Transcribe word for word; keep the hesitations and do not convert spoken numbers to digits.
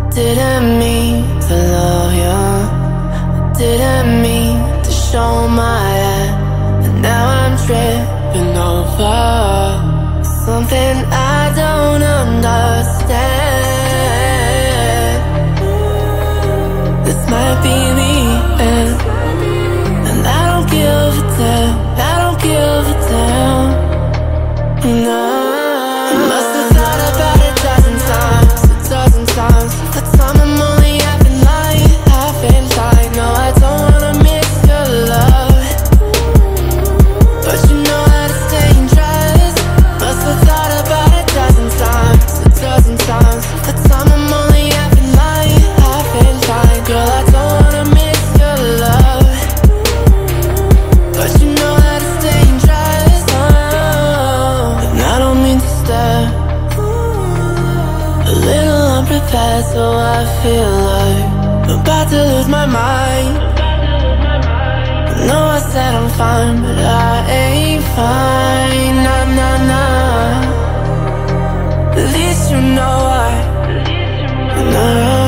Didn't mean to love you, didn't mean to show my hand, and now I'm tripping over something I don't understand. This might be the end, and I don't give a damn, I don't give a damn. No, I must have thought about it a dozen times, a dozen times. The time I'm only having light, having light. No, I don't wanna miss your love, but you know how to stay in trust. Must have thought about it a dozen times, a dozen times. The time I'm only having light, having light. Girl, I don't wanna miss your love, but you know how to stay in trust. Oh, and I don't mean to stare, a little unprepared, so I feel like I'm about to lose my mind. I know I said I'm fine, but I ain't fine. Nah, nah, nah. At least you know I, and I